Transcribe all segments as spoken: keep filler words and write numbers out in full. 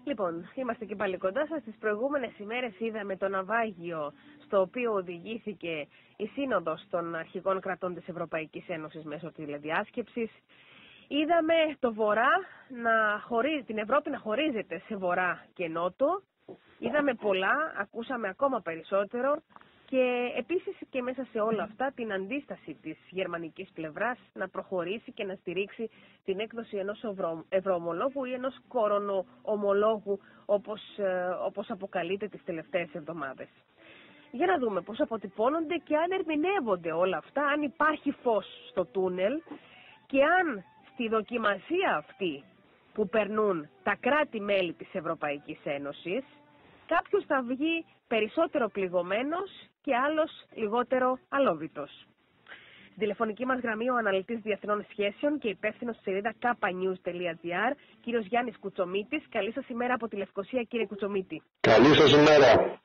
Λοιπόν, είμαστε και πάλι κοντά σας. Τις προηγούμενες ημέρες είδαμε το ναυάγιο στο οποίο οδηγήθηκε η Σύνοδος των Αρχηγών Κρατών της Ευρωπαϊκής Ένωσης μέσω τηλεδιάσκεψης. Είδαμε το Βορρά να χωρίζει, την Ευρώπη να χωρίζεται σε Βορρά και Νότο. Είδαμε πολλά, ακούσαμε ακόμα περισσότερο. Και επίσης και μέσα σε όλα αυτά την αντίσταση της γερμανικής πλευράς να προχωρήσει και να στηρίξει την έκδοση ενός ευρωομολόγου ή ενός κορονοομολόγου όπως, όπως αποκαλείται τις τελευταίες εβδομάδες. Για να δούμε πώς αποτυπώνονται και αν ερμηνεύονται όλα αυτά, αν υπάρχει φως στο τούνελ και αν στη δοκιμασία αυτή που περνούν τα κράτη-μέλη της Ευρωπαϊκής Ένωσης κάποιος θα βγει περισσότερο πληγωμένος και άλλος λιγότερο αλόβητος. Στην τηλεφωνική μας γραμμή ο αναλυτής διεθνών σχέσεων και υπεύθυνος στη σελίδα κάπα νιους τελεία τζι άρ, κύριος Γιάννης Κουτσομίτης. Καλή σας ημέρα από τη Λευκοσία, κύριε Κουτσομίτη. Καλή σας ημέρα.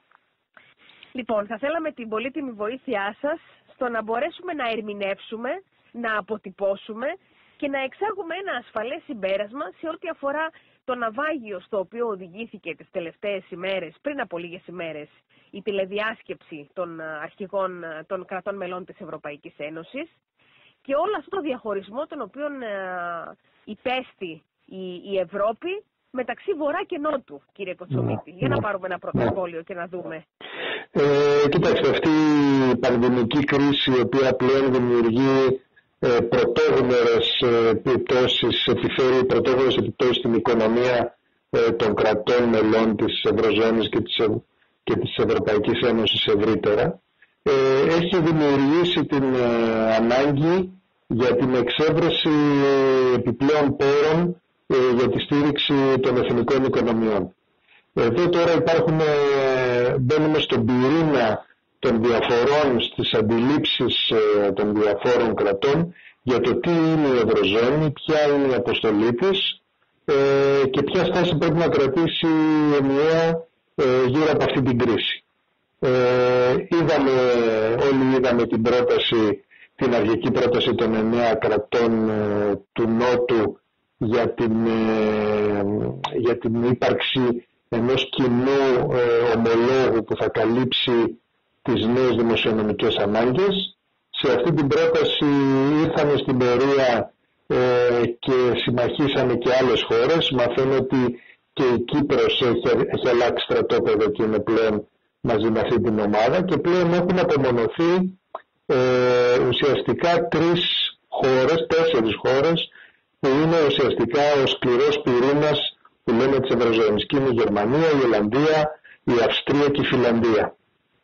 Λοιπόν, θα θέλαμε την πολύτιμη βοήθειά σας στο να μπορέσουμε να ερμηνεύσουμε, να αποτυπώσουμε και να εξάγουμε ένα ασφαλές συμπέρασμα σε ό,τι αφορά το ναυάγιο στο οποίο οδηγήθηκε τις τελευταίες ημέρες, πριν από λίγες ημέρες, η τηλεδιάσκεψη των αρχηγών των κρατών μελών της Ευρωπαϊκής Ένωσης και όλο αυτό το διαχωρισμό τον οποίο υπέστη η, η Ευρώπη μεταξύ Βορρά και Νότου, κύριε Κοτσομίτη. Για να πάρουμε ένα πρώτο σχόλιο και να δούμε. Ε, κοιτάξτε, αυτή η πανδημική κρίση η οποία πλέον δημιουργεί Ε, πρωτόγνωρες ε, επιπτώσεις, επιφέρει πρωτόγνωρες επιπτώσεις στην οικονομία ε, των κρατών μελών της Ευρωζώνης και της, και της Ευρωπαϊκής Ένωσης ευρύτερα, ε, έχει δημιουργήσει την ε, ανάγκη για την εξέβρεση επιπλέον πόρων ε, για τη στήριξη των εθνικών οικονομιών. Εδώ τώρα υπάρχουν, ε, μπαίνουμε στον πυρήνα των διαφορών στις αντιλήψεις ε, των διαφόρων κρατών για το τι είναι η Ευρωζώνη, ποια είναι η αποστολή της ε, και ποια στάση πρέπει να κρατήσει ενιαία ε, γύρω από αυτή την κρίση. Ε, είδαμε, όλοι είδαμε την πρόταση, την αρχική πρόταση των εννέα κρατών ε, του Νότου για την, ε, για την ύπαρξη ενός κοινού ε, ομολόγου που θα καλύψει τις νέες δημοσιονομικές ανάγκες. Σε αυτή την πρόταση ήρθαν στην πορεία ε, και συμμαχίσανε και άλλες χώρες. Μαθαίνω ότι και η Κύπρος έχει, έχει αλλάξει στρατόπεδο και είναι πλέον μαζί με αυτή την ομάδα και πλέον έχουν απομονωθεί ε, ουσιαστικά τρεις χώρες, τέσσερις χώρες που είναι ουσιαστικά ο σκληρός πυρήνας που λέμε της Ευρωζώνης. Και είναι η Γερμανία, η Ολλανδία, η Αυστρία και η Φινλανδία.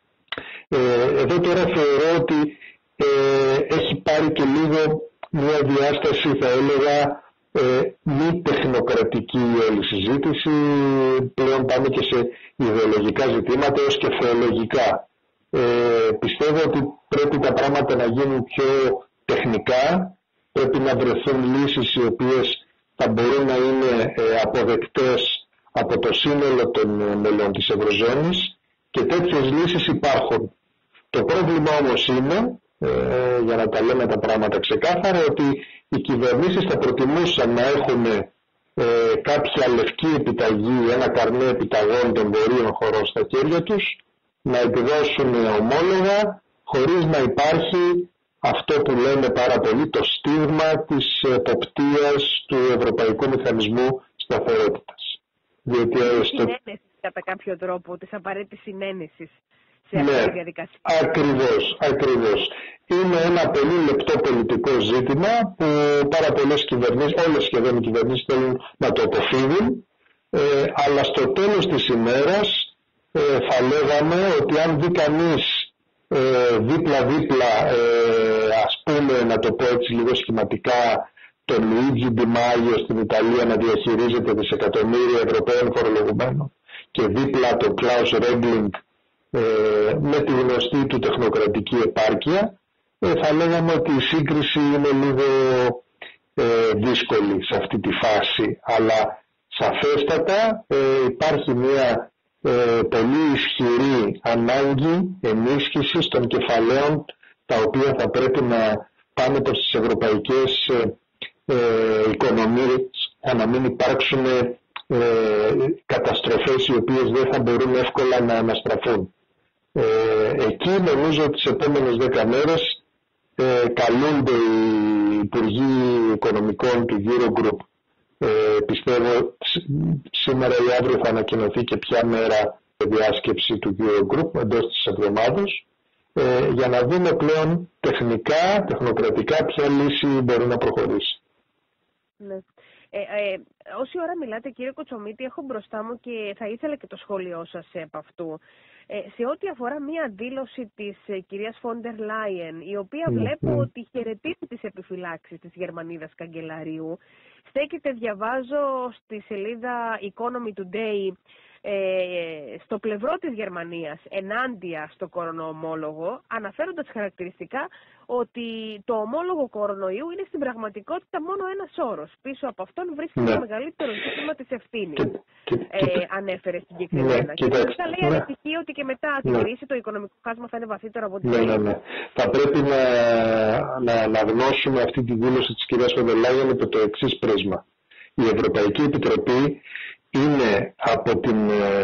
Ε, εδώ τώρα θεωρώ ότι ε, έχει πάρει και λίγο μια διάσταση, θα έλεγα, ε, μη τεχνοκρατική όλη συζήτηση. Πλέον πάμε και σε ιδεολογικά ζητήματα έως και θεολογικά. Ε, πιστεύω ότι πρέπει τα πράγματα να γίνουν πιο τεχνικά, πρέπει να βρεθούν λύσεις οι οποίες θα μπορούν να είναι ε, αποδεκτές από το σύνολο των μελών της Ευρωζώνης και τέτοιες λύσεις υπάρχουν. Το πρόβλημα όμως είναι, ε, για να τα λέμε τα πράγματα ξεκάθαρα, ότι οι κυβερνήσεις θα προτιμούσαν να έχουν ε, κάποια λευκή επιταγή, ένα καρνέ επιταγών των βορείων χωρών στα χέρια τους, να εκδώσουν ομόλογα χωρίς να υπάρχει αυτό που λέμε πάρα πολύ, το στίγμα της εποπτείας του Ευρωπαϊκού Μηχανισμού Σταθερότητας. Διότι στο... συνένεση κατά κάποιο τρόπο, της απαραίτητης συνένεσης. Ναι, ακριβώς, ακριβώς. Είναι ένα πολύ λεπτό πολιτικό ζήτημα που πάρα πολλές κυβερνήσεις, όλες σχεδόν οι κυβερνήσεις θέλουν να το αποφύγουν, ε, αλλά στο τέλος της ημέρας ε, θα λέγαμε ότι αν δει κανείς ε, δίπλα-δίπλα, ε, ας πούμε, να το πω έτσι λίγο σχηματικά, τον Λουίτζι Ντι Μάγιο στην Ιταλία να διαχειρίζεται δισεκατομμύρια Ευρωπαίων φορολογουμένων και δίπλα τον Κλάους Ρέγκλινγκ Ε, με τη γνωστή του τεχνοκρατική επάρκεια, ε, θα λέγαμε ότι η σύγκριση είναι λίγο ε, δύσκολη σε αυτή τη φάση, αλλά σαφέστατα ε, υπάρχει μια ε, πολύ ισχυρή ανάγκη ενίσχυσης των κεφαλαίων τα οποία θα πρέπει να πάνε προς τις ευρωπαϊκές ε, ε, οικονομίες για να μην υπάρξουν ε, καταστροφές οι οποίες δεν θα μπορούν εύκολα να αναστραφούν. Ε, εκεί νομίζω ότι τις επόμενες δέκα μέρες ε, καλούνται οι Υπουργοί Οικονομικών του Eurogroup. Ε, πιστεύω σήμερα ή αύριο θα ανακοινωθεί και ποια μέρα η διάσκεψη του Eurogroup εντός της εβδομάδας, ε, για να δούμε πλέον τεχνικά, τεχνοκρατικά ποια λύση μπορεί να προχωρήσει. Ναι. Ε, ε, όση ώρα μιλάτε, κύριε Κοτσομίτη, έχω μπροστά μου και θα ήθελα και το σχόλιο σας επ' αυτού. Ε, σε ό,τι αφορά μία δήλωση της ε, κυρίας Φόντερ Λάιεν, η οποία mm, βλέπω mm. ότι χαιρετίζει τις επιφυλάξεις της Γερμανίδας Καγκελαρίου. Στέκεται, διαβάζω στη σελίδα Economy Today, ε, στο πλευρό της Γερμανίας ενάντια στο κορονοομόλογο, αναφέροντας χαρακτηριστικά ότι το ομόλογο κορονοϊού είναι στην πραγματικότητα μόνο ένας όρος. Πίσω από αυτόν βρίσκεται ναι. το μεγαλύτερο ζήτημα της ευθύνης. Ε, ανέφερε συγκεκριμένα. Ναι, και μάλιστα λέει ναι. ανησυχεί ότι και μετά την ναι. κρίση το οικονομικό χάσμα θα είναι βαθύτερο από την ναι, ναι, ναι. Θα πρέπει να, να αναγνώσουμε αυτή τη δήλωση της κυρίας Φόντερ Λάιεν υπό το εξής πρίσμα. Η Ευρωπαϊκή Επιτροπή είναι από, την,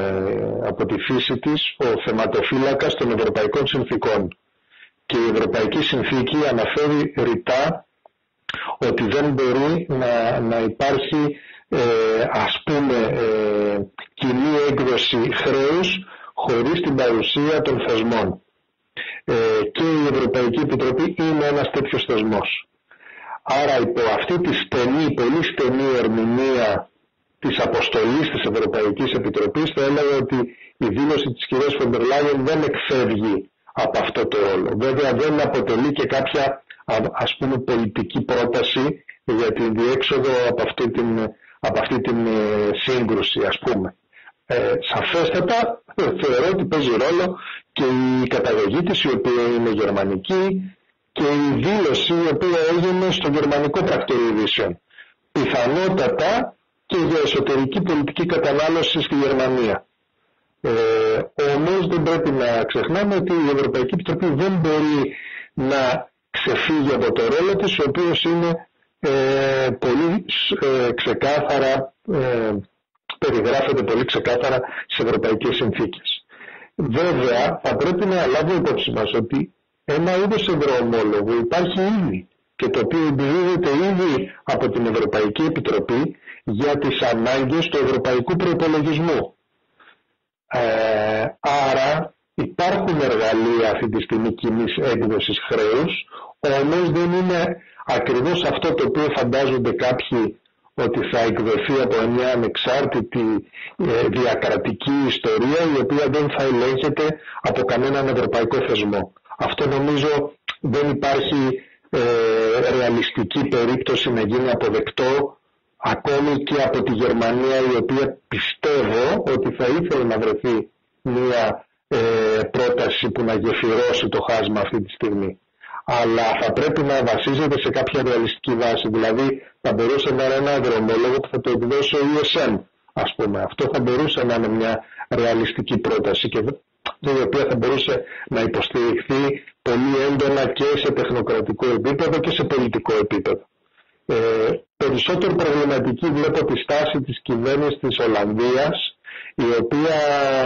από τη φύση της ο θεματοφύλακας των ευρωπαϊκών συνθήκων. Και η Ευρωπαϊκή Συνθήκη αναφέρει ρητά ότι δεν μπορεί να, να υπάρχει ε, ας πούμε ε, κοινή έκδοση χρέους χωρίς την παρουσία των θεσμών. Ε, και η Ευρωπαϊκή Επιτροπή είναι ένας τέτοιος θεσμός. Άρα υπό αυτή τη στενή, πολύ στενή ερμηνεία της αποστολής της Ευρωπαϊκής Επιτροπής θα έλεγα ότι η δήλωση της κυρίας Φόντερ Λάιεν δεν εκφεύγει από αυτό το ρόλο. Βέβαια δεν αποτελεί και κάποια ας πούμε πολιτική πρόταση για την διέξοδο από αυτή την, από αυτή την σύγκρουση ας πούμε. Ε, σαφέστατα θεωρώ ότι παίζει ρόλο και η καταγωγή της η οποία είναι γερμανική και η δήλωση η οποία έγινε στο γερμανικό πρακτορείο ειδήσεων. Πιθανότατα και για εσωτερική πολιτική κατανάλωση στη Γερμανία. Ε, όμως δεν πρέπει να ξεχνάμε ότι η Ευρωπαϊκή Επιτροπή δεν μπορεί να ξεφύγει από το ρόλο της, ο οποίος είναι ε, πολύ ε, ξεκάθαρα, ε, περιγράφεται πολύ ξεκάθαρα στις ευρωπαϊκές συνθήκες. Βέβαια θα πρέπει να λάβουμε υπόψη μας ότι ένα είδος ευρωομόλογου υπάρχει ήδη και το οποίο εμπειρίζεται ήδη από την Ευρωπαϊκή Επιτροπή για τις ανάγκες του ευρωπαϊκού προϋπολογισμού. Ε, άρα υπάρχουν εργαλεία αυτή τη στιγμή κοινής έκδοσης χρέους, όμως δεν είναι ακριβώς αυτό το οποίο φαντάζονται κάποιοι ότι θα εκδοθεί από μια ανεξάρτητη ε, διακρατική ιστορία η οποία δεν θα ελέγχεται από κανέναν ευρωπαϊκό θεσμό. Αυτό νομίζω δεν υπάρχει ε, ρεαλιστική περίπτωση να γίνει αποδεκτό ακόμη και από τη Γερμανία, η οποία πιστεύω ότι θα ήθελε να βρεθεί μια ε, πρόταση που να γεφυρώσει το χάσμα αυτή τη στιγμή. Αλλά θα πρέπει να βασίζεται σε κάποια ρεαλιστική βάση. Δηλαδή θα μπορούσε να είναι ένα ευρωομόλογο που θα το εκδώσει ο ι ες εμ, ας πούμε. Αυτό θα μπορούσε να είναι μια ρεαλιστική πρόταση και η οποία θα μπορούσε να υποστηριχθεί πολύ έντονα και σε τεχνοκρατικό επίπεδο και σε πολιτικό επίπεδο. Ε, περισσότερο προβληματική βλέπω τη στάση της κυβέρνησης της Ολλανδίας, η οποία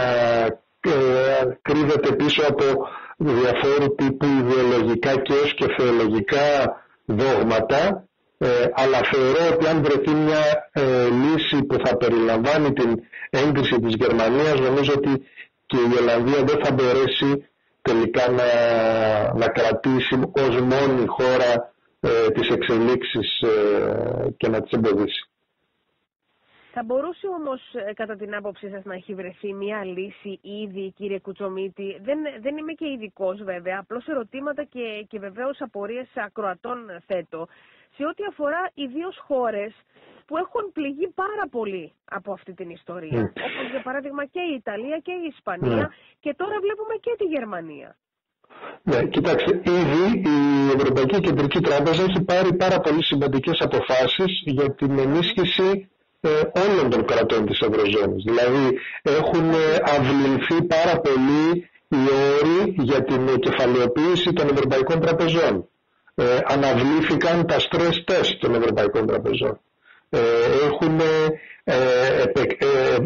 ε, κρύβεται πίσω από διαφόρου τύπου ιδεολογικά και έως και θεολογικά δόγματα, ε, αλλά θεωρώ ότι αν βρεθεί μια ε, λύση που θα περιλαμβάνει την έγκριση της Γερμανίας, νομίζω ότι και η Ολλανδία δεν θα μπορέσει τελικά να, να κρατήσει ως μόνη χώρα ε, τις εξελίξεις ε, και να τις εμποδίσει. Θα μπορούσε όμως κατά την άποψή σας να έχει βρεθεί μια λύση ήδη, κύριε Κουτσομίτη? Δεν, δεν είμαι και ειδικός βέβαια, απλώς ερωτήματα και, και βεβαίως απορίες ακροατών θέτω, σε ό,τι αφορά ιδίως χώρες που έχουν πληγεί πάρα πολύ από αυτή την ιστορία, mm. όπως για παράδειγμα και η Ιταλία και η Ισπανία mm. και τώρα βλέπουμε και τη Γερμανία. Ναι, κοιτάξτε, ήδη η Ευρωπαϊκή Κεντρική Τράπεζα έχει πάρει πάρα πολύ σημαντικές αποφάσεις για την ενίσχυση ε, όλων των κρατών της Ευρωζώνης. Δηλαδή έχουν αυλυνθεί πάρα πολύ οι όροι για την κεφαλαιοποίηση των ευρωπαϊκών τραπεζών. Ε, αναβλήθηκαν τα stress test των ευρωπαϊκών τραπεζών. Ε, έχουν ε, επε, ε,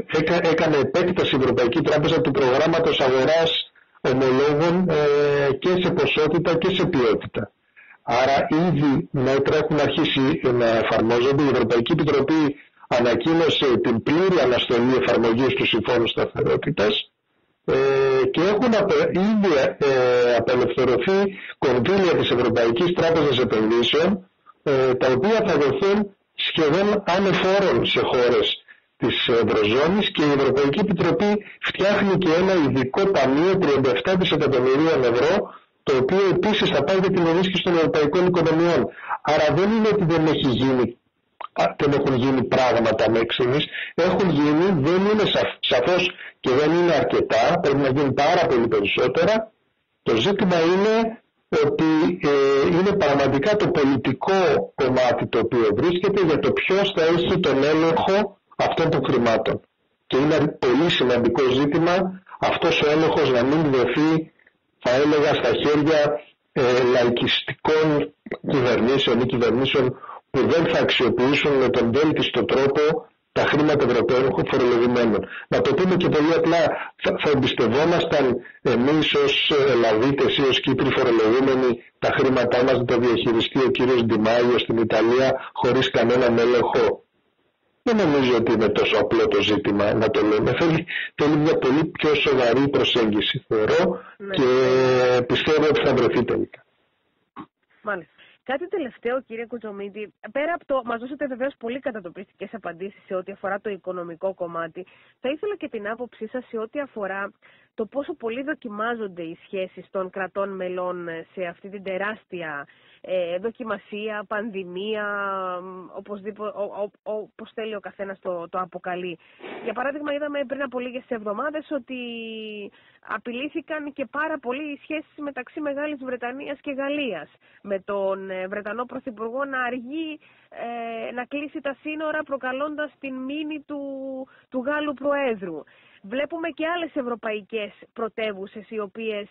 έκα, έκανε επέκταση η Ευρωπαϊκή Τράπεζα του προγράμματος αγοράς ομολόγων ε, και σε ποσότητα και σε ποιότητα. Άρα ήδη μέτρα έχουν αρχίσει να εφαρμόζονται. Η Ευρωπαϊκή Επιτροπή ανακοίνωσε την πλήρη αναστολή εφαρμογής του Συμφώνου Σταθερότητας ε, και έχουν απε, ήδη ε, απελευθερωθεί κονδύλια της Ευρωπαϊκής Τράπεζας Επενδύσεων ε, τα οποία θα δοθούν σχεδόν ανεφόρων σε χώρες της Ευρωζώνης και η Ευρωπαϊκή Επιτροπή φτιάχνει και ένα ειδικό ταμείο τριάντα επτά δισεκατομμυρίων ευρώ, το οποίο επίσης θα πάει για την ενίσχυση των ευρωπαϊκών οικονομιών. Άρα δεν είναι ότι δεν, έχει γίνει, δεν έχουν γίνει πράγματα με εξήμις, έχουν γίνει, δεν είναι σαφ, σαφώς και δεν είναι αρκετά, πρέπει να γίνει πάρα πολύ περισσότερα. Το ζήτημα είναι ότι ε, είναι πραγματικά το πολιτικό κομμάτι το οποίο βρίσκεται για το ποιος θα έχει τον έλεγχο αυτών των χρημάτων. Και είναι πολύ σημαντικό ζήτημα αυτός ο έλεγχος να μην δοθεί, θα έλεγα, στα χέρια ε, λαϊκιστικών κυβερνήσεων ή κυβερνήσεων που δεν θα αξιοποιήσουν με τον βέλτιστο τρόπο τα χρήματα Ευρωπαίων φορολογουμένων. Να το πούμε και πολύ απλά, θα, θα εμπιστευόμασταν εμείς ως Ελλαδίτες ή ως Κύπροι φορολογούμενοι τα χρήματά μας να τα διαχειριστεί ο κύριος Ντιμάιο στην Ιταλία χωρίς κανέναν έλεγχο? Δεν νομίζω ότι είναι τόσο απλό το ζήτημα να το λέμε. Θέλει, θέλει μια πολύ πιο σοβαρή προσέγγιση, θεωρώ, ναι. Και πιστεύω ότι θα βρεθεί τελικά. Μάλιστα. Κάτι τελευταίο, κύριε Κουτσομίτη, πέρα από το, μας δώσατε βεβαίως πολύ κατατοπιστικές απαντήσεις σε ό,τι αφορά το οικονομικό κομμάτι. Θα ήθελα και την άποψή σας σε ό,τι αφορά το πόσο πολύ δοκιμάζονται οι σχέσεις των κρατών μελών σε αυτή την τεράστια ε, δοκιμασία, πανδημία, οπωσδήποτε, όπως θέλει ο καθένας το, το αποκαλεί. Για παράδειγμα, είδαμε πριν από λίγες εβδομάδες ότι απειλήθηκαν και πάρα πολύ οι σχέσεις μεταξύ Μεγάλης Βρετανίας και Γαλλίας, με τον Βρετανό Πρωθυπουργό να αργεί ε, να κλείσει τα σύνορα, προκαλώντας την μήνυ του, του Γάλλου Προέδρου. Βλέπουμε και άλλες ευρωπαϊκές πρωτεύουσες οι οποίες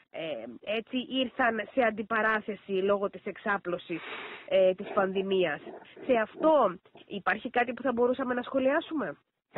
ε, έτσι ήρθαν σε αντιπαράθεση λόγω της εξάπλωσης ε, της πανδημίας. Σε αυτό υπάρχει κάτι που θα μπορούσαμε να σχολιάσουμε?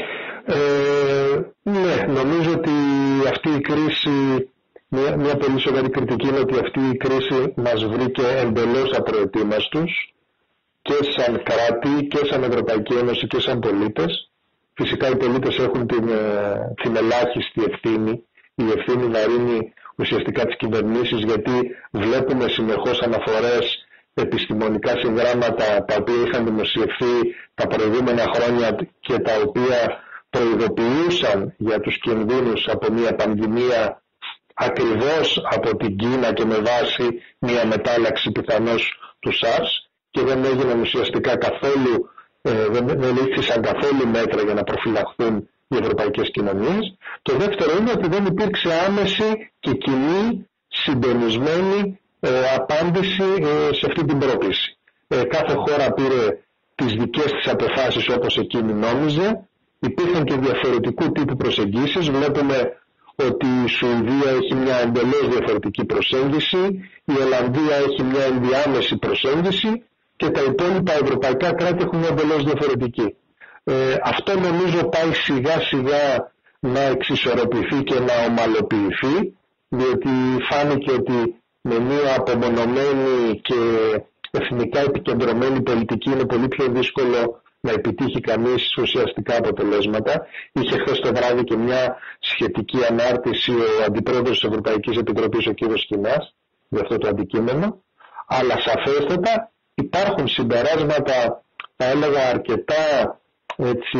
Ε, ναι, νομίζω ότι αυτή η κρίση, μια, μια πολύ σοβαρή κριτική είναι ότι αυτή η κρίση μας βρήκε εντελώς απροετοίμαστους και σαν κράτη και σαν Ευρωπαϊκή Ένωση και σαν πολίτες. Φυσικά οι πολίτες έχουν την, την ελάχιστη ευθύνη, η ευθύνη να ρίνει ουσιαστικά τις κυβερνήσεις, γιατί βλέπουμε συνεχώς αναφορές, επιστημονικά συγγράμματα τα οποία είχαν δημοσιευθεί τα προηγούμενα χρόνια και τα οποία προειδοποιούσαν για τους κινδύνους από μια πανδημία ακριβώς από την Κίνα και με βάση μια μετάλλαξη πιθανώς του SARS, και δεν έγιναν ουσιαστικά καθόλου, ε, δεν, δεν λήφθησαν καθόλου μέτρα για να προφυλαχθούν οι ευρωπαϊκές κοινωνίες. Το δεύτερο είναι ότι δεν υπήρξε άμεση και κοινή συντονισμένη ε, απάντηση ε, σε αυτή την πρόκληση. Ε, κάθε χώρα πήρε τις δικές της αποφάσεις όπως εκείνη νόμιζε. Υπήρχαν και διαφορετικού τύπου προσεγγίσεις. Βλέπουμε ότι η Σουηδία έχει μια εντελώς διαφορετική προσέγγιση, η Ολλανδία έχει μια ενδιάμεση προσέγγιση και τα υπόλοιπα ευρωπαϊκά κράτη έχουν μια εντελώς διαφορετική. Ε, αυτό νομίζω πάει σιγά σιγά να εξισορροπηθεί και να ομαλοποιηθεί, διότι φάνηκε ότι με μια απομονωμένη και εθνικά επικεντρωμένη πολιτική είναι πολύ πιο δύσκολο να επιτύχει κανείς ουσιαστικά αποτελέσματα. Είχε χθες το βράδυ και μια σχετική ανάρτηση ο Αντιπρόεδρος της Ευρωπαϊκής Επιτροπής, ο κ. Σκινάς, για αυτό το αντικείμενο. Αλλά σαφέστατα υπάρχουν συμπεράσματα, θα έλεγα αρκετά έτσι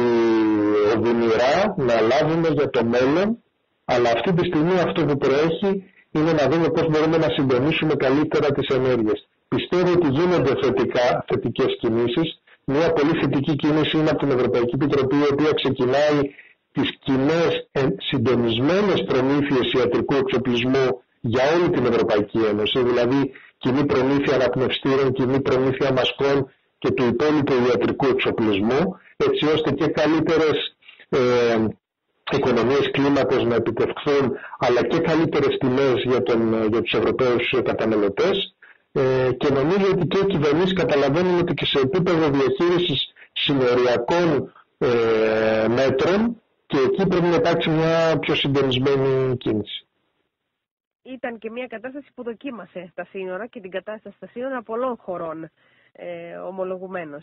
οδυνηρά, να λάβουμε για το μέλλον, αλλά αυτή τη στιγμή αυτό που προέχει είναι να δούμε πώς μπορούμε να συντονίσουμε καλύτερα τις ενέργειες. Πιστεύω ότι γίνονται θετικά, θετικές κινήσεις. Μια πολύ θετική κίνηση είναι από την Ευρωπαϊκή Επιτροπή, η οποία ξεκινάει τις κοινές συντονισμένες προμήθειες ιατρικού εξοπλισμού για όλη την Ευρωπαϊκή Ένωση, δηλαδή κοινή προμήθεια αναπνευστήρων, κοινή προμήθεια μασκών και του υπόλοιπου ιατρικού εξοπλισμού, έτσι ώστε και καλύτερες ε, οικονομίες κλίμακος να επιτευχθούν, αλλά και καλύτερες τιμές για, τον, για τους Ευρωπαίους καταναλωτές. Ε, και νομίζω ότι και οι κυβερνήσεις καταλαβαίνουν ότι και σε επίπεδο διαχείρισης συνοριακών ε, μέτρων και εκεί πρέπει να υπάρξει μια πιο συντονισμένη κίνηση. Ήταν και μια κατάσταση που δοκίμασε τα σύνορα και την κατάσταση στα σύνορα πολλών χωρών, ε, ομολογουμένως.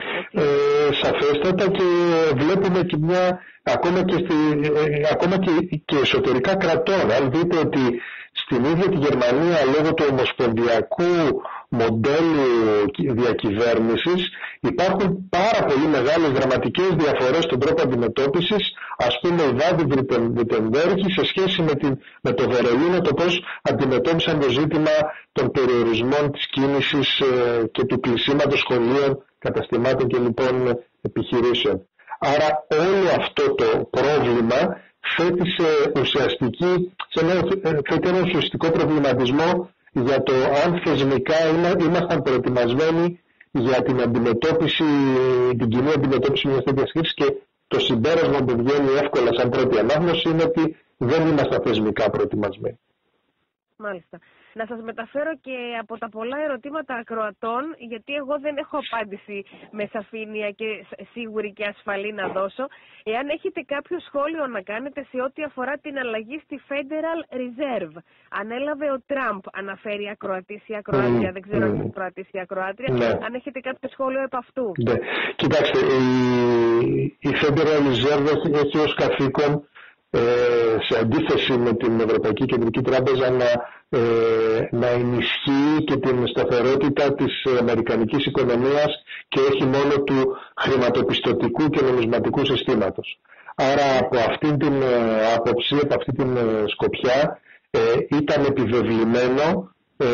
Ε, σαφέστατα, και βλέπουμε και μια, ακόμα και, στη, ε, ακόμα και, και εσωτερικά κρατών. Αν δείτε ότι στην ίδια τη Γερμανία, λόγω του ομοσπονδιακού μοντέλου διακυβέρνησης, υπάρχουν πάρα πολύ μεγάλες δραματικές διαφορές στον τρόπο αντιμετώπισης. Ας πούμε, η Βάδη-Βιρτεμβέργη σε σχέση με, την, με το Βερολίνο, το πώς αντιμετώπισαν το ζήτημα των περιορισμών της κίνησης ε, και του κλεισίματος σχολείων, καταστημάτων και λοιπόν επιχειρήσεων. Άρα όλο αυτό το πρόβλημα θέτει σε ουσιαστική, σε ένα, θέτει ένα ουσιαστικό προβληματισμό για το αν θεσμικά ήμασταν προετοιμασμένοι για την αντιμετώπιση, την κοινή αντιμετώπιση μιας τέτοιας κρίσης, και το συμπέρασμα που βγαίνει εύκολα σαν πρώτη ανάγνωση είναι ότι δεν ήμασταν θεσμικά προετοιμασμένοι. Μάλιστα. Να σας μεταφέρω και από τα πολλά ερωτήματα ακροατών, γιατί εγώ δεν έχω απάντηση με σαφήνεια και σίγουρη και ασφαλή να δώσω. Εάν έχετε κάποιο σχόλιο να κάνετε σε ό,τι αφορά την αλλαγή στη Federal Reserve. Ανέλαβε ο Τραμπ, αναφέρει ακροατής ή ακροάτρια, mm, δεν ξέρω mm. αν είναι ακροατής ή ακροάτρια. Ναι. Αν έχετε κάποιο σχόλιο επ' αυτού. Ναι. Κοιτάξτε, η, η Federal Reserve έχει, έχει ως καθήκον, Ε, σε αντίθεση με την Ευρωπαϊκή Κεντρική Τράπεζα, να, ε, να ενισχύει και την σταθερότητα της αμερικανικής οικονομίας και όχι μόνο του χρηματοπιστωτικού και νομισματικού συστήματος. Άρα από αυτή την ε, άποψη, από αυτή την ε, σκοπιά, ε, ήταν επιβεβλημένο, ε,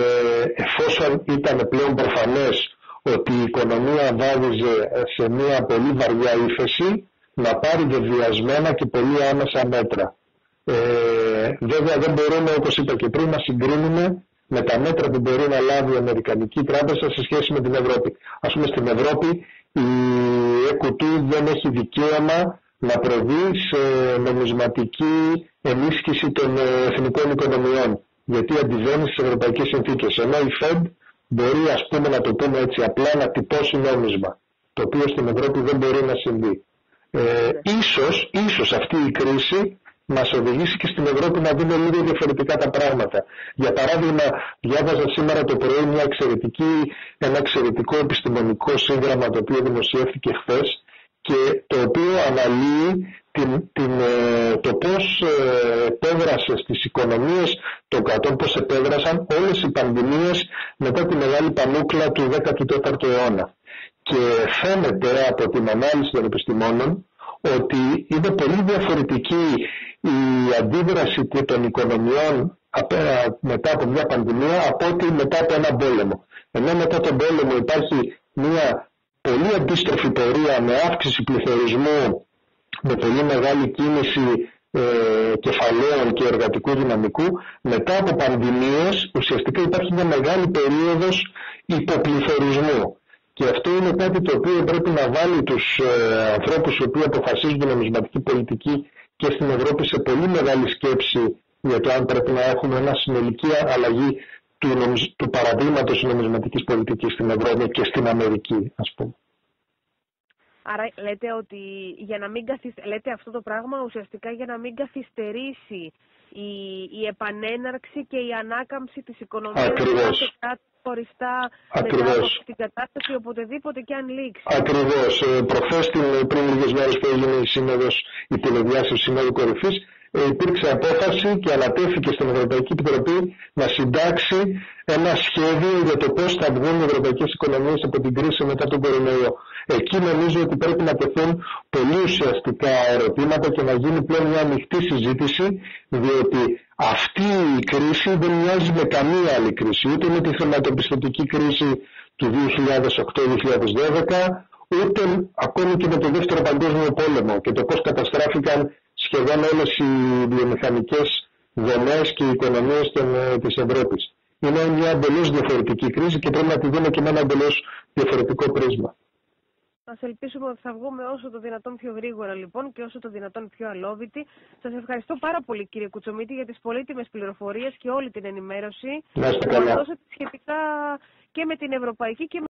εφόσον ήταν πλέον προφανές ότι η οικονομία βάδιζε σε μια πολύ βαριά ύφεση, να πάρει βεβαιασμένα και πολύ άμεσα μέτρα. Ε, βέβαια δεν μπορούμε, όπως είπα και πριν, να συγκρίνουμε με τα μέτρα που μπορεί να λάβει η Αμερικανική Τράπεζα σε σχέση με την Ευρώπη. Ας πούμε, στην Ευρώπη η ι κιου τι δεν έχει δικαίωμα να προβεί σε νομισματική ενίσχυση των εθνικών οικονομιών, γιατί αντιβαίνει στις ευρωπαϊκές συνθήκες. Ενώ η Fed μπορεί, ας πούμε, να το πούμε έτσι απλά, να τυπώσει νόμισμα, το οποίο στην Ευρώπη δεν μπορεί να συμβεί. Ε, ίσως, ίσως αυτή η κρίση μας οδηγήσει και στην Ευρώπη να δούμε λίγο διαφορετικά τα πράγματα. Για παράδειγμα, διάβαζα σήμερα το πρωί μια εξαιρετική, ένα εξαιρετικό επιστημονικό σύγγραμμα, το οποίο δημοσιεύτηκε χθες και το οποίο αναλύει την, την, το πώς επέδρασε στις οικονομίες των κρατών, πώς επέδρασαν όλες οι πανδημίες μετά τη μεγάλη πανούκλα του δέκατου τέταρτου αιώνα. Και φαίνεται από την ανάλυση των επιστημόνων ότι είναι πολύ διαφορετική η αντίδραση των οικονομιών μετά από μια πανδημία από ότι μετά από έναν πόλεμο. Ενώ μετά τον πόλεμο υπάρχει μια πολύ αντίστροφη πορεία με αύξηση πληθωρισμού, με πολύ μεγάλη κίνηση ε, κεφαλαίων και εργατικού δυναμικού, μετά από πανδημίες ουσιαστικά υπάρχει μια μεγάλη περίοδος υποπληθωρισμού. Και αυτό είναι κάτι το οποίο πρέπει να βάλει τους ε, ανθρώπους οι οποίοι αποφασίζουν την νομισματική πολιτική και στην Ευρώπη σε πολύ μεγάλη σκέψη για το αν πρέπει να έχουμε μια συνολική αλλαγή του, νομισ... του παραδείγματος της νομισματικής πολιτικής στην Ευρώπη και στην Αμερική, ας πούμε. Άρα λέτε ότι για να μην καθυσ... λέτε αυτό το πράγμα ουσιαστικά για να μην καθυστερήσει η, η επανέναρξη και η ανάκαμψη της οικονομίας. Ακριβώς. Χωριστά Ακριβώς. μετά από την κατάσταση οποτεδήποτε και αν λήξει. Ακριβώς. Προχθές πριν λίγες μέρες που έγινε η σύνοδος, η τηλεδιάσκεψη Συνόδου Κορυφής, υπήρξε απόφαση και ανατέθηκε στην Ευρωπαϊκή Επιτροπή να συντάξει ένα σχέδιο για το πώς θα βγουν οι ευρωπαϊκές οικονομίες από την κρίση μετά τον κορονοϊό. Εκεί νομίζω ότι πρέπει να τεθούν πολύ ουσιαστικά ερωτήματα και να γίνει πλέον μια ανοιχτή συζήτηση, διότι αυτή η κρίση δεν μοιάζει με καμία άλλη κρίση, ούτε με τη χρηματοπιστωτική κρίση του δύο χιλιάδες οκτώ δύο χιλιάδες δώδεκα, ούτε ακόμη και με το δεύτερο παγκόσμιο πόλεμο και το πώς καταστράφηκαν σχεδόν όλες οι βιομηχανικές δομές και οι οικονομίες των, της Ευρώπης. Είναι μια εντελώς διαφορετική κρίση και πρέπει να τη δούμε και με ένα εντελώς διαφορετικό πρίσμα. Ας ελπίσουμε ότι θα βγούμε όσο το δυνατόν πιο γρήγορα λοιπόν και όσο το δυνατόν πιο αλόβητοι. Σας ευχαριστώ πάρα πολύ κύριε Κουτσομίτη για τις πολύτιμες πληροφορίες και όλη την ενημέρωση. Να είστε καλά. Να δώσετε σχετικά και με την ευρωπαϊκή και με